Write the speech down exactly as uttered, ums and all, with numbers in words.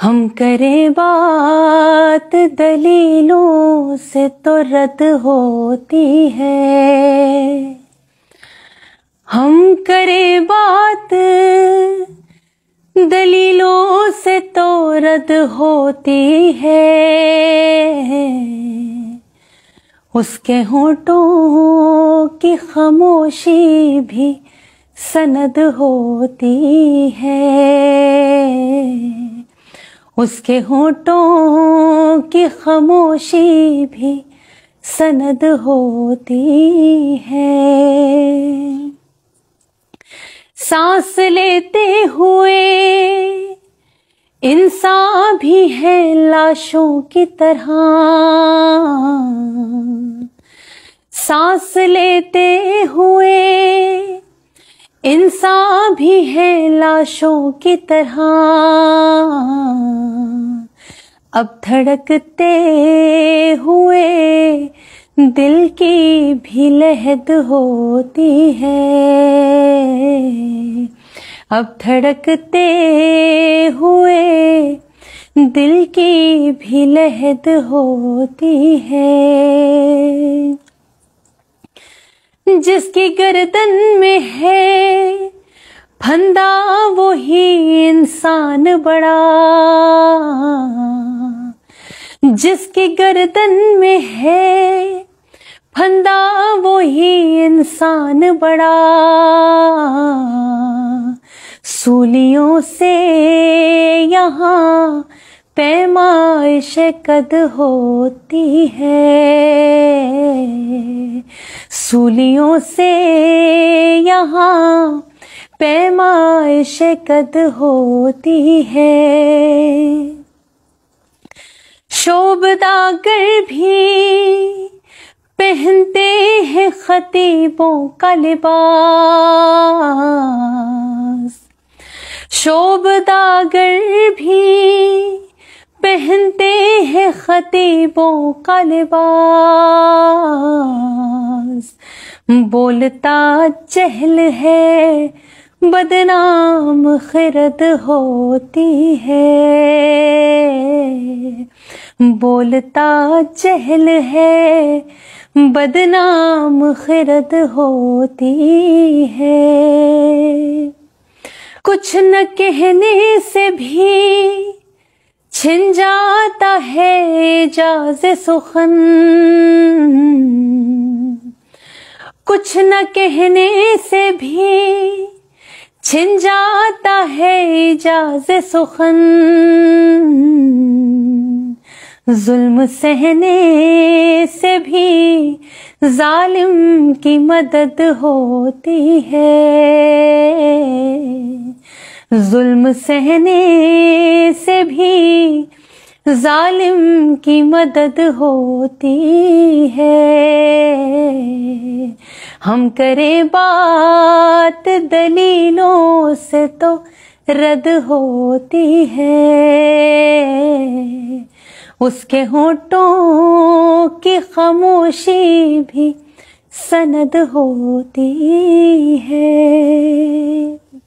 हम करें बात दलीलों से तो रद्द होती है। हम करें बात दलीलों से तो रद्द होती है। उसके होठों की खामोशी भी सनद होती है। उसके होठों की खामोशी भी सनद होती है। सांस लेते हुए इंसान भी है लाशों की तरह। सांस लेते हुए इंसान भी है लाशों की तरह। अब धड़कते हुए दिल की भी लहद होती है। अब धड़कते हुए दिल की भी लहद होती है। जिसकी गर्दन में है फंदा वो ही इंसान बड़ा। जिसकी गर्दन में है फंदा वो ही इंसान बड़ा। सूलियों से यहाँ पैमाइश कद होती है। सूलियों से यहाँ पैमाइश कद होती है। शोबदागर भी पहनते हैं खतीबों का लिबास। शोबदागर भी पहनते हैं खतीबों का लिबास। बोलता जहल है बदनाम खिरद होती है। बोलता जहल है बदनाम खिरद होती है। कुछ न कहने से भी छिन जाता है एजाज़ सुखन। कुछ न कहने से भी छिन जाता है एजाज़ सुखन। जुल्म सहने से भी जालिम की मदद होती है। जुल्म सहने से भी जालिम की मदद होती है। हम करें बात दलीलों से तो रद्द होती है। उसके होठों की खामोशी भी सनद होती है।